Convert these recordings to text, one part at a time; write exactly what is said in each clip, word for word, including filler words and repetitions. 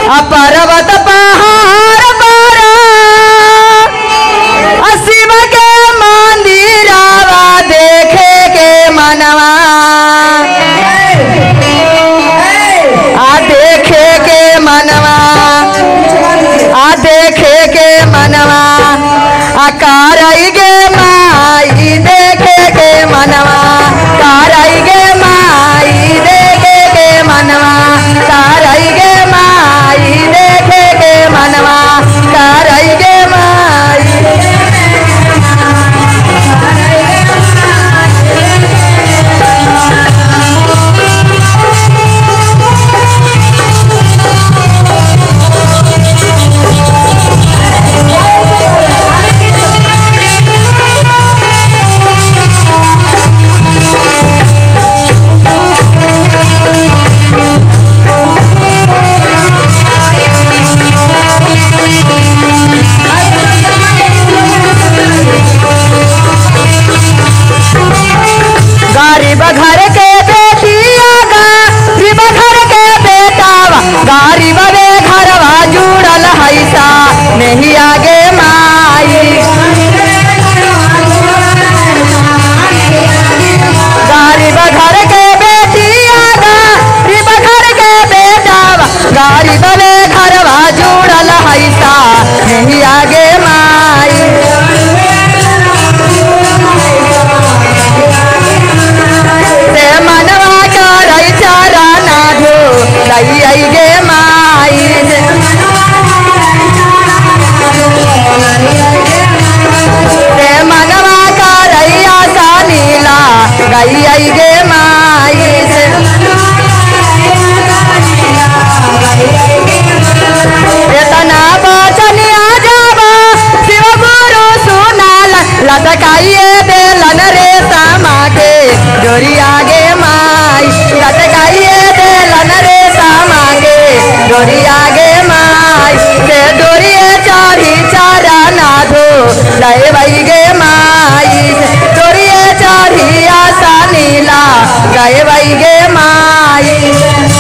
पर्वत पहाड़ पर शिव के मंदिरावा देखे के मनवा आ देखे के मनवा आ देखे के मनवा आ कारई गे माई देखे के मनवा कारई गे माई देखे के मनवा कारई गे माई देखे के मनवा कारई गे माई गरीब घर के बेटिया गरीब घर के बेटावा गरीब वे घरवा जुड़ल हैसा नहीं आगे माई गरीब घर के बेटिया गरीब घर के बेटावा गरीब वे घरवा जुड़ल हैसा नहीं आगे माई से मनवा करई चारा ना धो लई आई गे माई से मनवा करई आशा नीला गई आई गे माई से इतना बचनिया जावा शिव गुरु सुनाल लटकाइए बेलन रे सामा के डोरी आगे माई लटकाइए बेलन रे सामा के डोरी आगे माई से डोरिए चारी चारा ना धो लय वही गे माई डोरिए चारी आशा नीला गए वही गे माई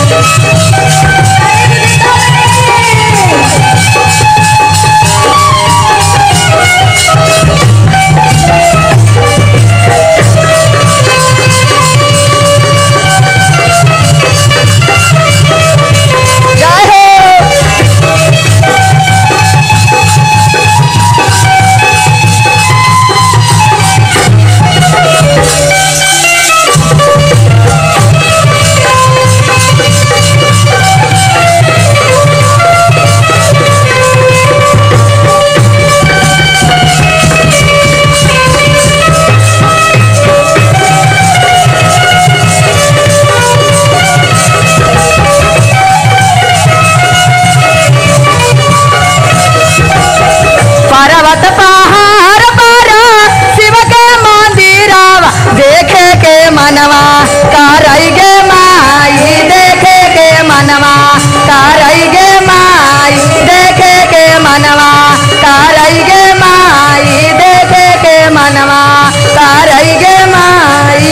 पर्वत पहाड़ पर शिव के मंदिरावा देखे के मनवा कारई गे माई देखे के मनवा कारई गे माई देखे के मनवा कारई गे माई देखे के मनवा कारई गे माई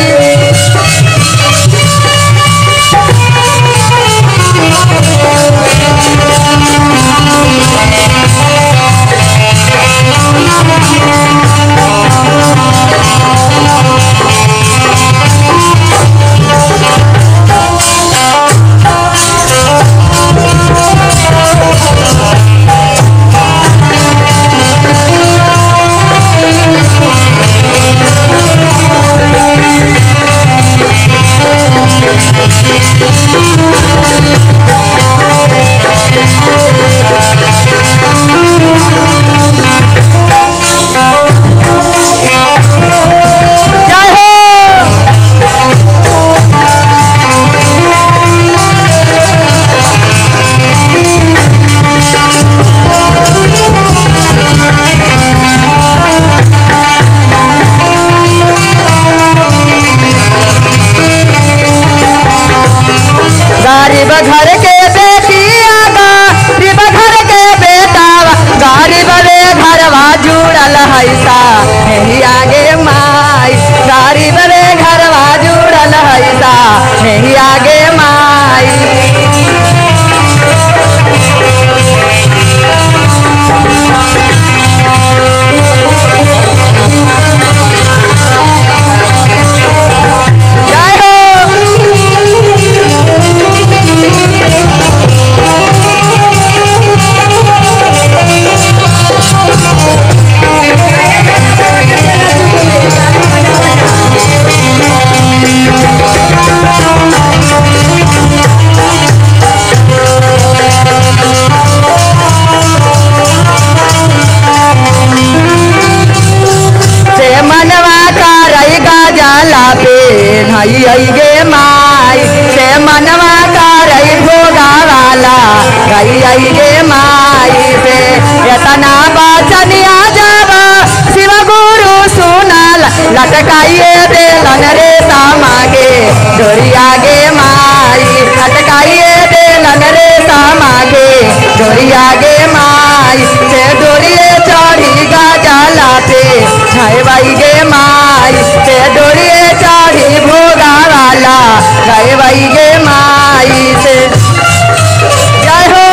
आई गे माई से मनवा करई भोगा वाला गई आई गे माई से इतना बचनिया जब शिव गुरु सुनल लटकाइए देलन रे सामागे डोरिया गे माई लटकाइए देलन रे सामागे डोरिया गे माई से डोरिए चढ़ी गजला पे छाई गे माई से डोरिए चढ़ी भोगा वाला गए गे माई से जय हो।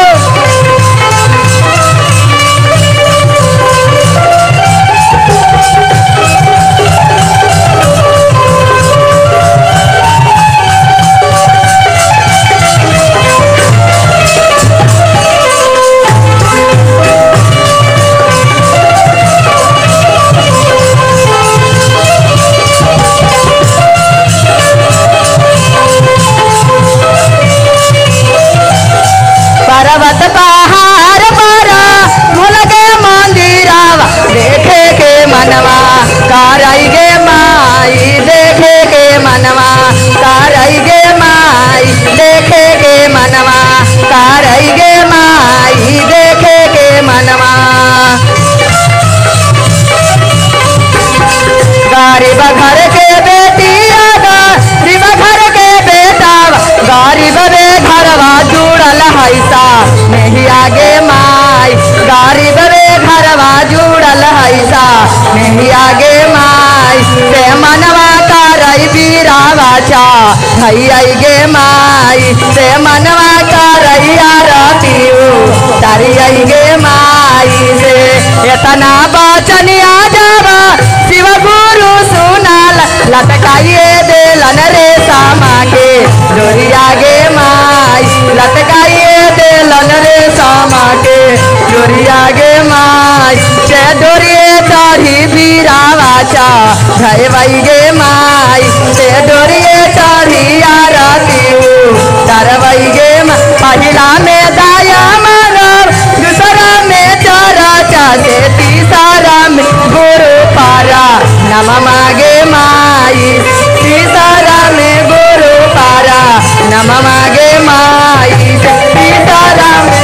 पर्वत पहाड़ पर मुलगे मंदिरावा देखे के मनवा करई गे माई देखे के मनवा करई गे माई देखे के मनवा करई गे माई देखे के मनवा गरीब घर के बेटिया गरीब घर के बेटा गरीब बे घरवा जुड़ल हैसा नहीं आगे माई गरीब बे घरवा जुड़ल हैसा नहीं आगे माई से मनवा करई बीरावाचा भई आई गे माई से मनवा करई आरतीऊ तारी आई गे माई से इतना बचनिया जब शिव गुरु सुनल लटकाइए देलन रे सामागे डोरिया गे माई लटकाइए देलन रे सामागे डोरिया गे माई से डोरिए चढ़ी बीरावाचा भई गे माई से डोरिए चढ़ी आरतीऊ तरवई गे पहिला में दाया मानव दूसरा में चरचा से तीसरा में गुरु पारा नम मागे माई तीसरा में गुरु पारा नम मागे माई तीसरा में